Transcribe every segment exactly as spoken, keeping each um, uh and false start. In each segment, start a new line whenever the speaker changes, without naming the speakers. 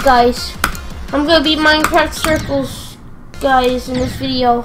guys. I'm gonna be Minecraft Circles, guys, in this video.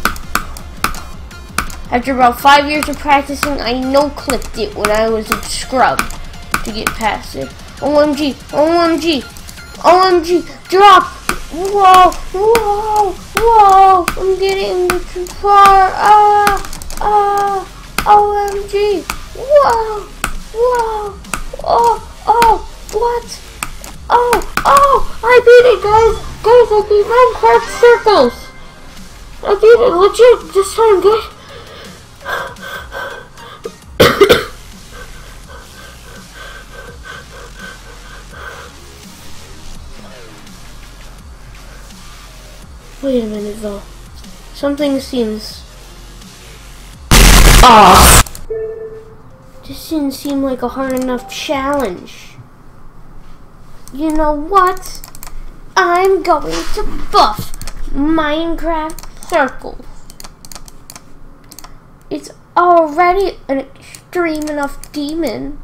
After about five years of practicing, I no-clipped it when I was a scrub to get past it. O M G, O M G, O M G, drop! Whoa, whoa, whoa! I'm getting too far. Ah, ah, O M G! Whoa, whoa, oh, oh, what? Oh, oh! I beat it, guys! Guys, I beat Minecraft Circles! I beat it legit this time, guys! Wait a minute though. Something seems off. This didn't seem like a hard enough challenge. You know what? I'm going to buff Minecraft Circles. It's already an extreme enough demon,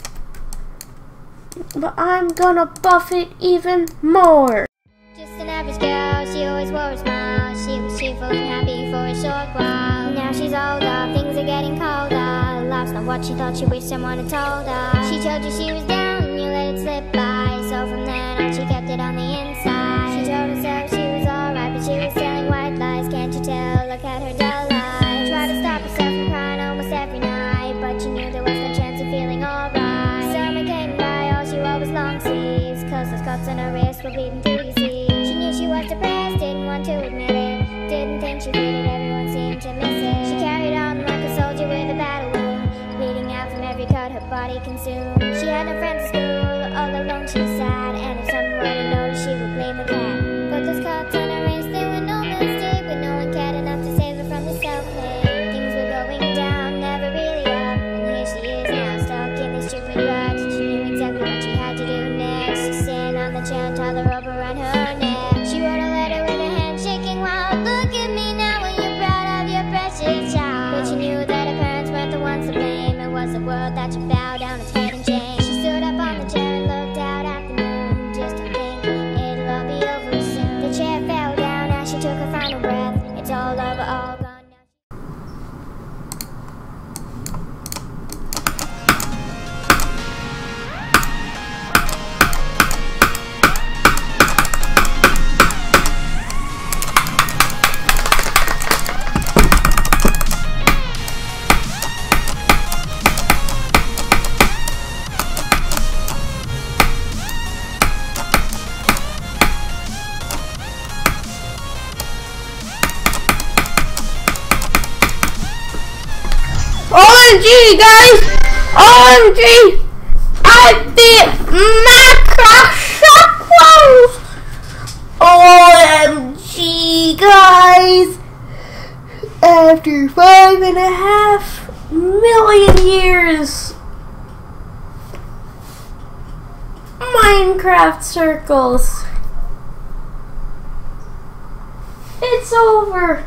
but I'm gonna buff it even more.
Just an average girl, she always wore a smile. She was cheerful and happy for a short while. Now she's older, things are getting colder. Life's not what she thought, she wished someone had told her. She told you she was down, you let it slip by. So from then on she kept it on the inside. She told herself she was alright, but she was telling white lies. Can't you tell? Look at her dull eyes. Tried to stop herself from crying almost every night, but she knew there was no chance of feeling alright. Summer came by, all she wore was long sleeves, cause those cuts on her wrist were bleeding through, you see. She was depressed, didn't want to admit it. Didn't think she did it, everyone seemed to miss it. She carried on like a soldier with a battle wound, bleeding out from every cut her body consumed. She had no friends at school, all alone she was sad. And if someone were to notice, she would blame the cat. But those cuts on her wrist, they were no mistake, but no one cared enough to save her from the self-hate. Things were going down, never really up, and here she is now, stuck in this stupid rut. She knew exactly what she had to do next. She sat on the chair and tied the rope around her neck. She wrote a letter with her hand shaking wild. Look at me now when you're proud of your precious child. But she knew that her parents weren't the ones to blame. It was the world that should bow down its head and change. She stood up on the chair and looked out at the moon, just to think it'll all be over soon. The chair fell down as she took her final breath. It's all over, all gone now.
O M G, guys! O M G! I beat Minecraft Circles! O M G, guys! After five and a half million years, Minecraft Circles. It's over.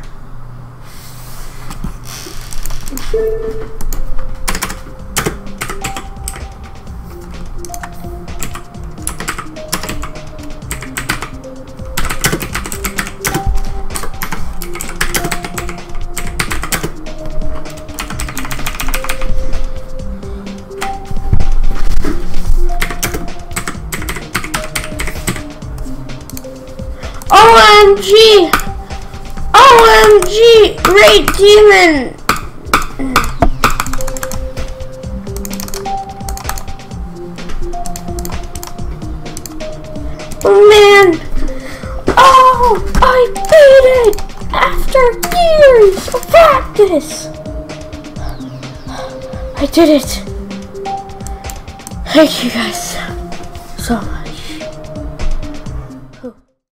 O M G! O M G! Great demon! Oh man! Oh! I beat it! After years of practice! I did it! Thank you guys so much.